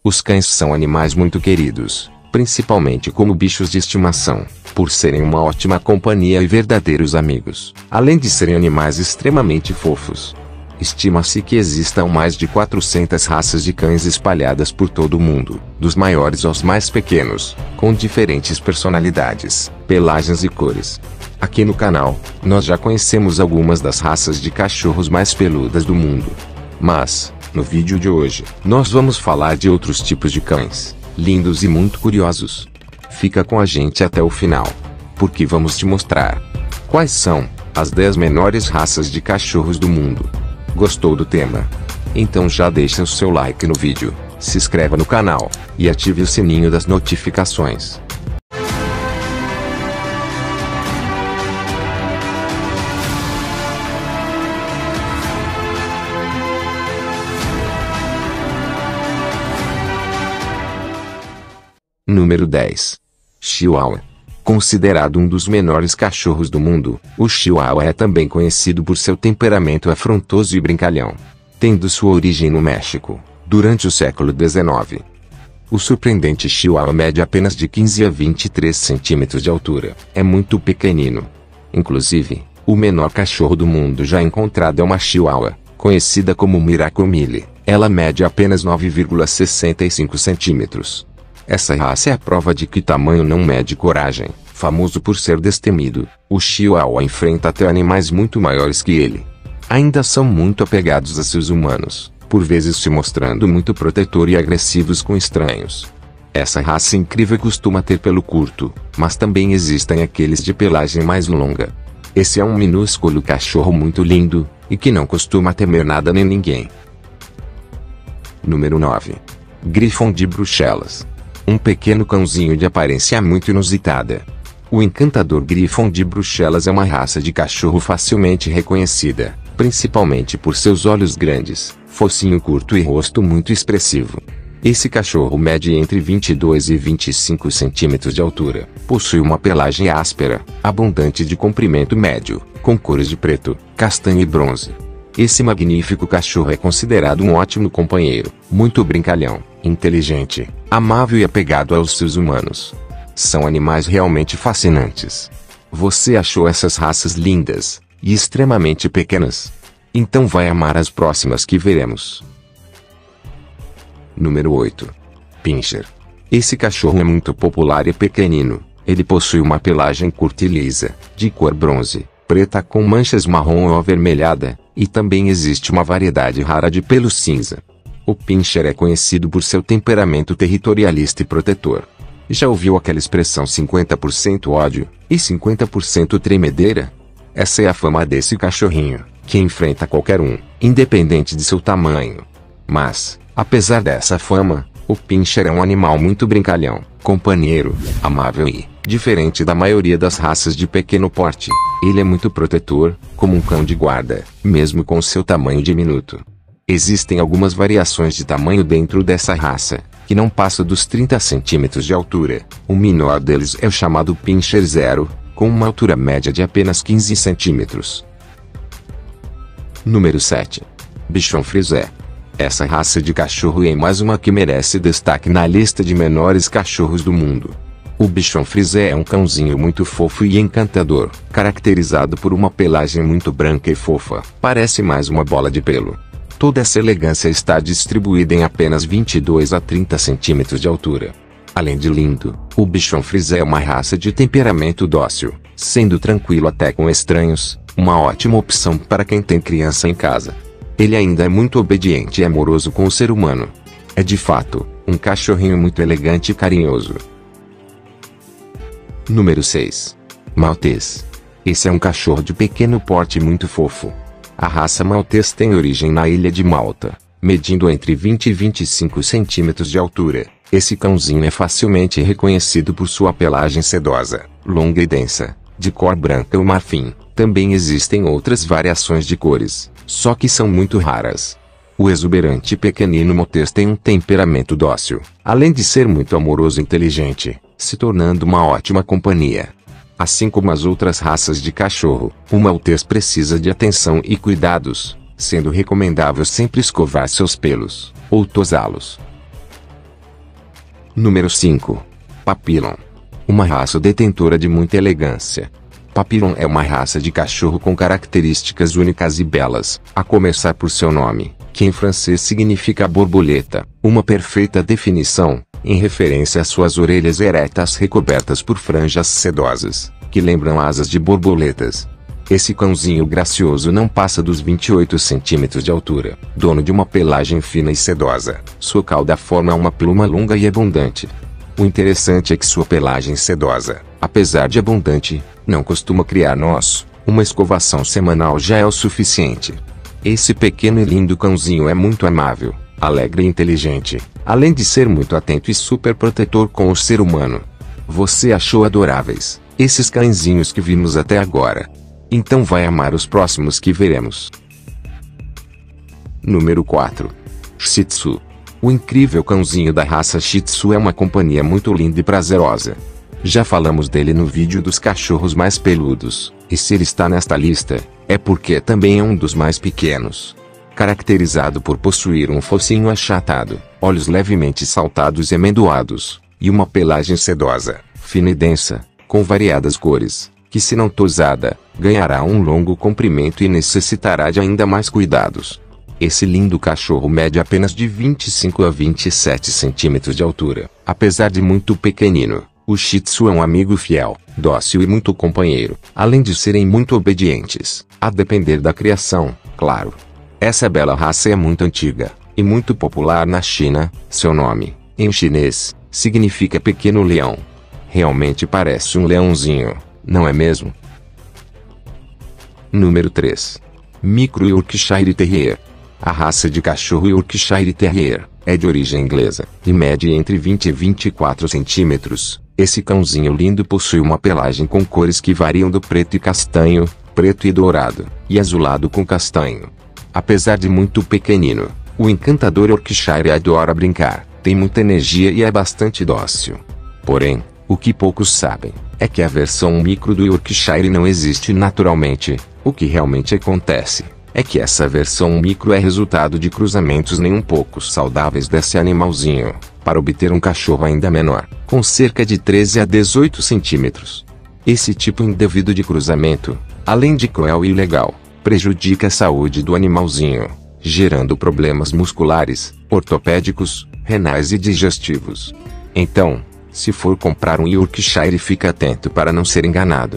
Os cães são animais muito queridos, principalmente como bichos de estimação, por serem uma ótima companhia e verdadeiros amigos, além de serem animais extremamente fofos. Estima-se que existam mais de 400 raças de cães espalhadas por todo o mundo, dos maiores aos mais pequenos, com diferentes personalidades, pelagens e cores. Aqui no canal, nós já conhecemos algumas das raças de cachorros mais peludas do mundo. Mas, no vídeo de hoje, nós vamos falar de outros tipos de cães, lindos e muito curiosos. Fica com a gente até o final, porque vamos te mostrar quais são as 10 menores raças de cachorros do mundo. Gostou do tema? Então já deixa o seu like no vídeo, se inscreva no canal e ative o sininho das notificações. Número 10. Chihuahua. Considerado um dos menores cachorros do mundo, o Chihuahua é também conhecido por seu temperamento afrontoso e brincalhão, tendo sua origem no México, durante o século XIX. O surpreendente Chihuahua mede apenas de 15 a 23 centímetros de altura, é muito pequenino. Inclusive, o menor cachorro do mundo já encontrado é uma Chihuahua, conhecida como Miracle Mille. Ela mede apenas 9,65 centímetros. Essa raça é a prova de que tamanho não mede coragem. Famoso por ser destemido, o Chihuahua enfrenta até animais muito maiores que ele. Ainda são muito apegados a seus humanos, por vezes se mostrando muito protetor e agressivos com estranhos. Essa raça incrível costuma ter pelo curto, mas também existem aqueles de pelagem mais longa. Esse é um minúsculo cachorro muito lindo, e que não costuma temer nada nem ninguém. Número 9. Griffon de Bruxelas. Um pequeno cãozinho de aparência muito inusitada. O encantador Griffon de Bruxelas é uma raça de cachorro facilmente reconhecida, principalmente por seus olhos grandes, focinho curto e rosto muito expressivo. Esse cachorro mede entre 22 e 25 centímetros de altura, possui uma pelagem áspera, abundante de comprimento médio, com cores de preto, castanho e bronze. Esse magnífico cachorro é considerado um ótimo companheiro, muito brincalhão, inteligente, amável e apegado aos seus humanos. São animais realmente fascinantes. Você achou essas raças lindas e extremamente pequenas? Então vai amar as próximas que veremos. Número 8. Pinscher. Esse cachorro é muito popular e pequenino. Ele possui uma pelagem curta e lisa, de cor bronze, preta com manchas marrom ou avermelhada, e também existe uma variedade rara de pelo cinza. O Pinscher é conhecido por seu temperamento territorialista e protetor. Já ouviu aquela expressão 50% ódio e 50% tremedeira? Essa é a fama desse cachorrinho, que enfrenta qualquer um, independente de seu tamanho. Mas, apesar dessa fama, o Pinscher é um animal muito brincalhão, companheiro, amável e, diferente da maioria das raças de pequeno porte, ele é muito protetor, como um cão de guarda, mesmo com seu tamanho diminuto. Existem algumas variações de tamanho dentro dessa raça, que não passa dos 30 centímetros de altura. O menor deles é o chamado Pinscher Zero, com uma altura média de apenas 15 centímetros. Número 7. Bichon Frise. Essa raça de cachorro é mais uma que merece destaque na lista de menores cachorros do mundo. O Bichon Frise é um cãozinho muito fofo e encantador, caracterizado por uma pelagem muito branca e fofa, parece mais uma bola de pelo. Toda essa elegância está distribuída em apenas 22 a 30 centímetros de altura. Além de lindo, o Bichon Frise é uma raça de temperamento dócil, sendo tranquilo até com estranhos, uma ótima opção para quem tem criança em casa. Ele ainda é muito obediente e amoroso com o ser humano. É de fato, um cachorrinho muito elegante e carinhoso. Número 6. Maltês. Esse é um cachorro de pequeno porte muito fofo. A raça Maltês tem origem na ilha de Malta, medindo entre 20 e 25 centímetros de altura. Esse cãozinho é facilmente reconhecido por sua pelagem sedosa, longa e densa, de cor branca ou marfim. Também existem outras variações de cores, só que são muito raras. O exuberante pequenino Maltês tem um temperamento dócil, além de ser muito amoroso e inteligente, se tornando uma ótima companhia. Assim como as outras raças de cachorro, o Maltês precisa de atenção e cuidados, sendo recomendável sempre escovar seus pelos, ou tosá-los. Número 5. Papillon. Uma raça detentora de muita elegância. Papillon é uma raça de cachorro com características únicas e belas, a começar por seu nome, que em francês significa borboleta, uma perfeita definição, em referência às suas orelhas eretas recobertas por franjas sedosas, que lembram asas de borboletas. Esse cãozinho gracioso não passa dos 28 centímetros de altura, dono de uma pelagem fina e sedosa. Sua cauda forma uma pluma longa e abundante. O interessante é que sua pelagem sedosa, apesar de abundante, não costuma criar nós. Uma escovação semanal já é o suficiente. Esse pequeno e lindo cãozinho é muito amável, alegre e inteligente, além de ser muito atento e super protetor com o ser humano. Você achou adoráveis esses cãezinhos que vimos até agora? Então vai amar os próximos que veremos. Número 4. Shih Tzu. O incrível cãozinho da raça Shih Tzu é uma companhia muito linda e prazerosa. Já falamos dele no vídeo dos cachorros mais peludos, e se ele está nesta lista, é porque também é um dos mais pequenos. Caracterizado por possuir um focinho achatado, olhos levemente saltados e amendoados, e uma pelagem sedosa, fina e densa, com variadas cores, que se não tosada, ganhará um longo comprimento e necessitará de ainda mais cuidados. Esse lindo cachorro mede apenas de 25 a 27 centímetros de altura. Apesar de muito pequenino, o Shih Tzu é um amigo fiel, dócil e muito companheiro, além de serem muito obedientes, a depender da criação, claro. Essa bela raça é muito antiga, e muito popular na China. Seu nome, em chinês, significa pequeno leão. Realmente parece um leãozinho, não é mesmo? Número 3. Micro Yorkshire Terrier. A raça de cachorro Yorkshire Terrier é de origem inglesa e mede entre 20 e 24 centímetros. Esse cãozinho lindo possui uma pelagem com cores que variam do preto e castanho, preto e dourado, e azulado com castanho. Apesar de muito pequenino, o encantador Yorkshire adora brincar, tem muita energia e é bastante dócil. Porém, o que poucos sabem é que a versão micro do Yorkshire não existe naturalmente. O que realmente acontece é que essa versão micro é resultado de cruzamentos nem um pouco saudáveis desse animalzinho, para obter um cachorro ainda menor, com cerca de 13 a 18 centímetros. Esse tipo indevido de cruzamento, além de cruel e ilegal, prejudica a saúde do animalzinho, gerando problemas musculares, ortopédicos, renais e digestivos. Então, se for comprar um Yorkshire, fique atento para não ser enganado.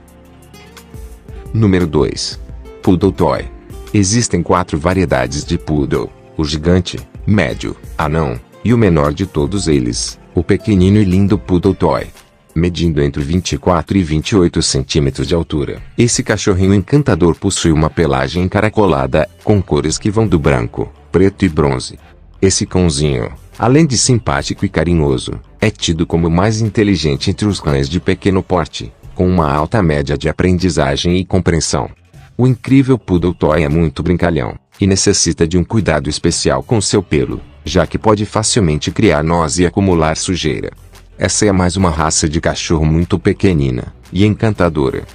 Número 2. Poodle Toy. Existem 4 variedades de Poodle: o gigante, médio, anão, e o menor de todos eles, o pequenino e lindo Poodle Toy. Medindo entre 24 e 28 centímetros de altura, esse cachorrinho encantador possui uma pelagem encaracolada, com cores que vão do branco, preto e bronze. Esse cãozinho, além de simpático e carinhoso, é tido como o mais inteligente entre os cães de pequeno porte, com uma alta média de aprendizagem e compreensão. O incrível Poodle Toy é muito brincalhão, e necessita de um cuidado especial com seu pelo, já que pode facilmente criar nós e acumular sujeira. Essa é mais uma raça de cachorro muito pequenina e encantadora.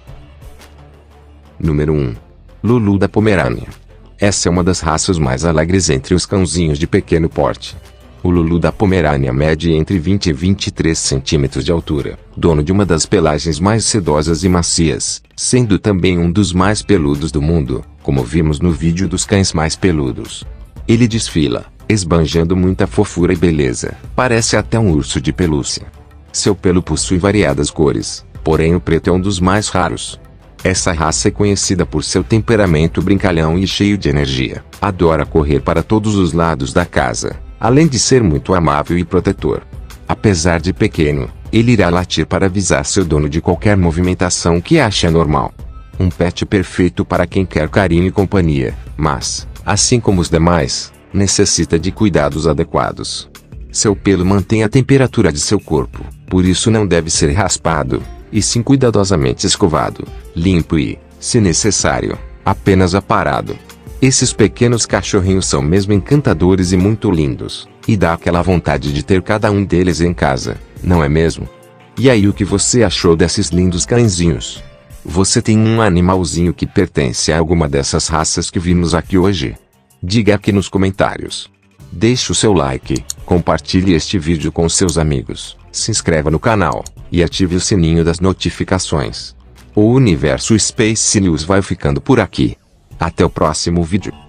Número 1. Lulu da Pomerânia. Essa é uma das raças mais alegres entre os cãozinhos de pequeno porte. O Lulu da Pomerânia mede entre 20 e 23 centímetros de altura, dono de uma das pelagens mais sedosas e macias, sendo também um dos mais peludos do mundo, como vimos no vídeo dos cães mais peludos. Ele desfila, esbanjando muita fofura e beleza, parece até um urso de pelúcia. Seu pelo possui variadas cores, porém o preto é um dos mais raros. Essa raça é conhecida por seu temperamento brincalhão e cheio de energia. Adora correr para todos os lados da casa, além de ser muito amável e protetor. Apesar de pequeno, ele irá latir para avisar seu dono de qualquer movimentação que ache anormal. Um pet perfeito para quem quer carinho e companhia, mas, assim como os demais, necessita de cuidados adequados. Seu pelo mantém a temperatura de seu corpo, por isso não deve ser raspado, e sim cuidadosamente escovado, limpo e, se necessário, apenas aparado. Esses pequenos cachorrinhos são mesmo encantadores e muito lindos, e dá aquela vontade de ter cada um deles em casa, não é mesmo? E aí, o que você achou desses lindos cãezinhos? Você tem um animalzinho que pertence a alguma dessas raças que vimos aqui hoje? Diga aqui nos comentários. Deixe o seu like, Compartilhe este vídeo com seus amigos, se inscreva no canal, e ative o sininho das notificações. O Universo Space News vai ficando por aqui. Até o próximo vídeo.